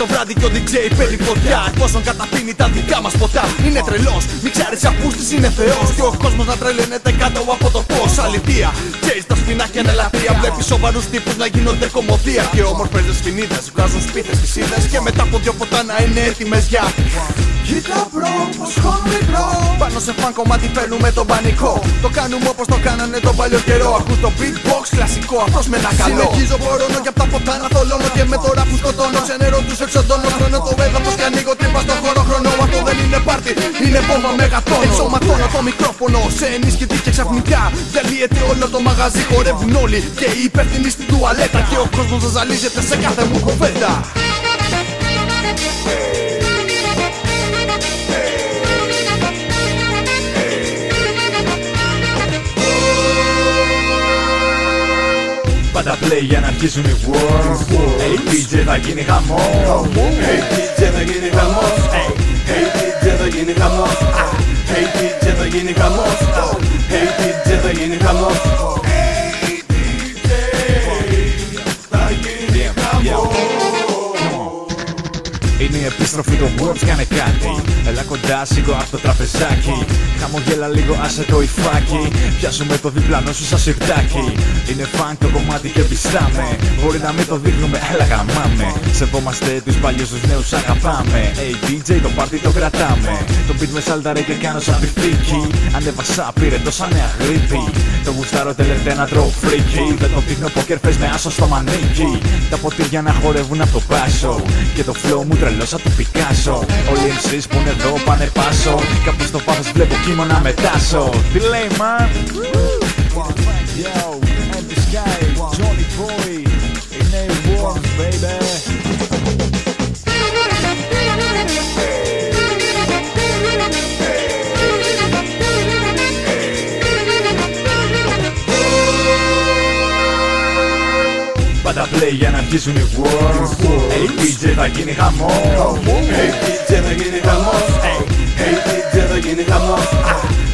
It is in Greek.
το βράδυ και ο DJ παίρνει φωτιά. Πόσον καταπίνει τα δικά μας ποτά. Είναι τρελός, μην ξέρεις ακούστης είναι θεός. Και ο κόσμος να τρελαίνεται κάτω από το φως. Αληθεία, ξέρεις τα σπινάκια είναι λατρεία. Βλέπεις σοβαρούς τύπους να γίνονται κομμωδία. Και όμορφες δεσποινίδες βγάζουν σπίτες τις είδες. Και μετά από 2 ποτά να είναι έτοιμες για. Κοίτα μπρο, πως χώνουν μικρό. Πάνω σε φαν κομμάτι παίρνουμε τον πανικό. Το κάνουμε όπως το κάνανε τον παλιό καιρό. Ακούς το beatbox κλασικό, αυτός με ένα καλό. Συνεχίζω μπορώνω και απ' τα ποτά να θολώνω. Και με το ραπ που σκοτώνω, ξενερώ τους εξοντώνω. Χρόνο το έδαφος και ανοίγω τρύπα στο χώρο χρόνο. Αυτό δεν είναι πάρτι, είναι βόμβα μεγατόνο. Ενσωματώνω το μικρόφωνο σε ενίσχυτη και ξαφνικά διαλύεται όλο το μαγαζί. Χορεύουν όλοι και οι υπεύθυνοι στην τουαλέτα. Και ο κόσμος ζαλίζεται σε κάθε μου κοφέτα. Πάντα play για να αρχίσουν οι wars. Hey DJ θα γίνει χαμός. Hey DJ θα γίνει χαμός. Hey DJ θα γίνει χαμός. Hey DJ θα γίνει χαμός. Hey DJ θα γίνει χαμός. Hey DJ θα γίνει χαμός. Είναι η επιστροφή των Words, κάνε κάτι. Έλα κοντά, σήκω απ' το τραπεζάκι. Χαμογέλα λίγο, άσε το υφάκι. Πιάσουμε το διπλανό σου σαν σιρτάκι. Είναι funk το κομμάτι και πιστάμε. Μπορεί να μην το δείχνουμε, αλλά γαμάμε. Σεβόμαστε τους παλιούς, τους νέους αγαπάμε. Hey DJ το πάρτι το κρατάμε. Το beat με σαλταρέ και κάνω σαν πιφτίκι. Ανέβασα πήρε τόσα νέα γρήπη. Το γουστάρω τελευταία να τρώω φρίκι. Δεν το δείχνω πόκερ φες με άσο στο μανίκι. Τα ποτήρια να χορεύουν από το πάσο. Και το flow μου τρελό σαν του Πικάσο. Όλοι οι MCs που είναι εδώ πάνε πάσο. Κάπου στο πάθος βλέπω κύμα να μετάσω. Τι λέει man? Yo, Empty Sky, Johnny Boy. Είναι οι Worms baby. Πάντα play για να αρχίσουν οι wars. Hey DJ θα γίνει χαμός. Hey DJ θα γίνει χαμός. Hey DJ θα γίνει χαμός.